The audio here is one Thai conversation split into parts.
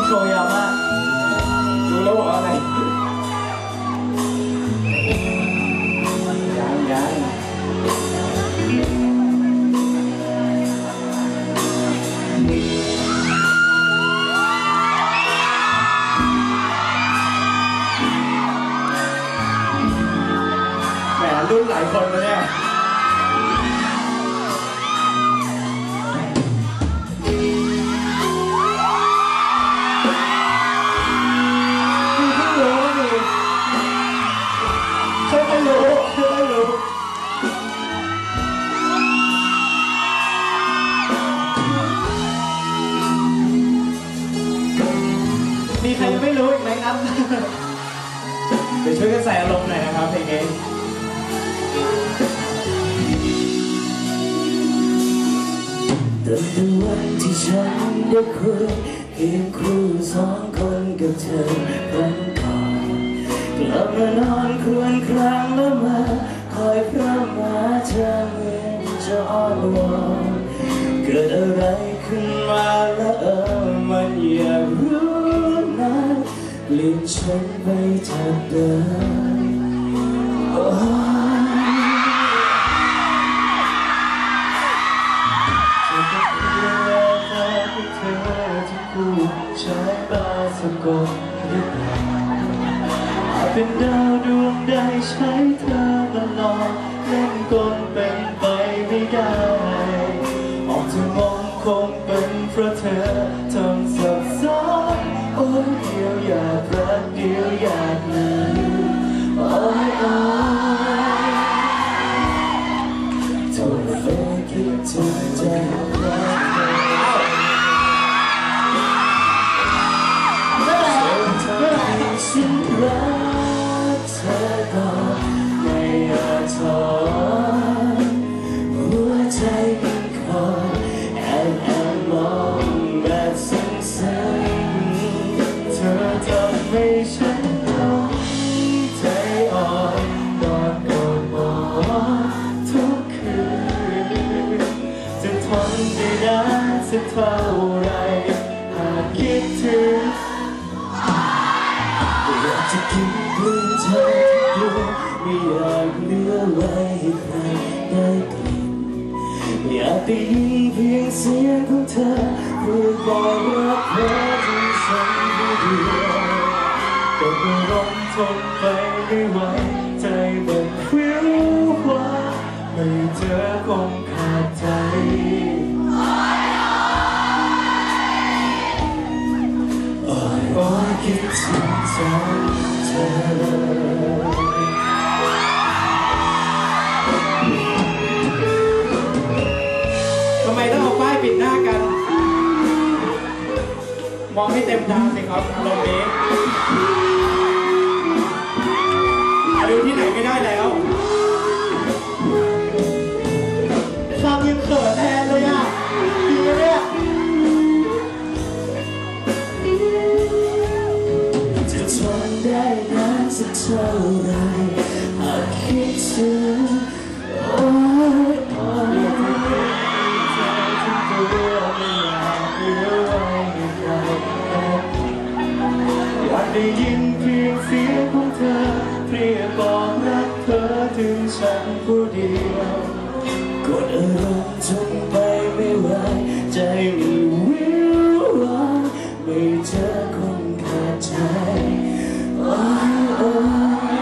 โชว์ยาวมากรู้แล้วว่าอะไรยังแหมรุ่นหลายคนเลยเนี่ยมีใครยังไม่รู้อีกไหมครับ เดี๋ยวช่วยกันใส่อารมณ์หน่อยนะครับเพลงนี้ตั้งแต่วันที่ฉันได้คุยเพียงคู่สองคนกับเธอวันก่อนกลับมานอนครวญครางแล้วมาคอยพร่ำหาเธอเหมือนจะอ้อนวอนเกิดอะไรขึ้นมาแล้วมันอยากรู้นะเปลี่ยนฉันไปจากเดิมจะเป็นเวลาที่เธอจะพูดใช้ตาสะกดหรือเปล่าเป็นดาวดวงใดใช้เธอตลอดเล่นกลเป็นไปไม่ได้ออกจะมองคงเป็นเพราะเธอทำสับสนโอ้ยเดียวอยากรักเดียวอยากลืมโอ้ยโอ้ยเธอเฝ้าคิดถึงใจรักเธอฉันรักเธอก่อนไม่อยากถอนหัวใจมันคอยแอบมองแบบซึ้งๆเธอทำให้ฉันต้องใจอ่อนนอนกอดหมอนทุกคืนจะทนได้นานสักเท่าไรหากคิดถึงจะกินกลืนเธอทุกดวงไม่อยากเหลือไว้ให้ใครได้กลิ่นอยากได้ยินเพียงเสียงของเธอพูดบอกรักเธอที่ฉันผู้เดียวแต่เมื่อลมทนไปไม่ไหวใจมันวิวว่าไม่เจอคงขาดใจโอ้ยคิดถึงใจเธอทำไมต้องเอาป้ายปิดหน้ากันมองให้เต็มตาสิครับอารมณ์นี้ดูที่ไหนไม่ได้แล้วฟังยังเขินแทนเลยอ่ะดีไหมเนี่ยจะทนได้นานสักเท่าไรหากคิดถึงโอ้ยโอ้ยใจทั้งตัวไม่อยากเหลือไว้ให้ใครอยากได้ยินเพียงเสียงของเธอเรียกบอกรักเธอถึงฉันผู้เดียวกดอารมณ์จนไปไม่ไหวใจมันวิววอนไม่เจอคนขาดใจโอ้ยโอ้ย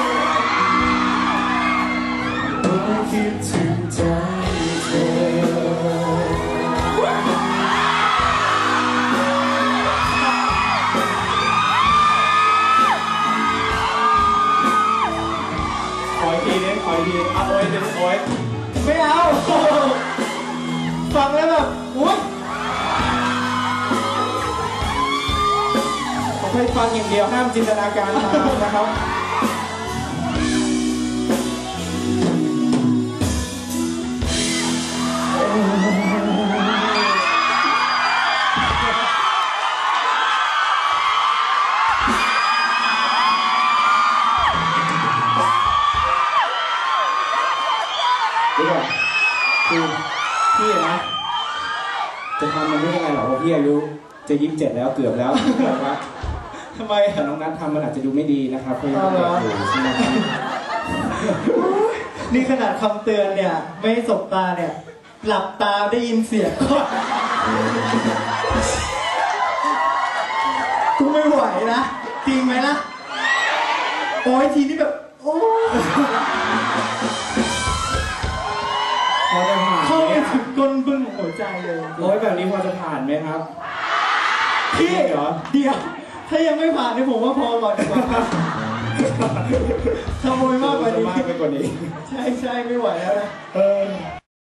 โอ้ยคิดถึงใจเธอขออีกทีนึงเอาโอ้ยดึงโอ้ยไม่เอาฟังแล้วแบบอุ๊ยผมให้ฟังอย่างเดียวห้ามจินตนาการตามนะครับคือพี่นะจะทำมันไม่ได้ไงหรอกเพราะพี่อายุจะ27แล้วเกือบแล้วนะครับทำไมแต่น้องนัททำมันอาจจะดูไม่ดีนะครับเพราะยังเด็กอยู่ใช่ไหมครับนี่ขนาดคำเตือนเนี่ยไม่ให้สบตาเนี่ยหลับตาได้ยินเสียงกูไม่ไหวนะจริงไหมล่ะโอ้ยทีนี้แบบโอ้พอจะผ่านเข้าไหมไปอะถึงก้นบึ้งของหัวใจเลยโอ้ยแบบนี้พอจะผ่านไหมครับพี่เหรอเดี๋ยวถ้ายังไม่ผ่านเนี่ยผมว่าพอก่อนดีกว่าขโมยมากกว่านี้มากไปกว่านี้ใช่ไม่ไหวแล้วนะ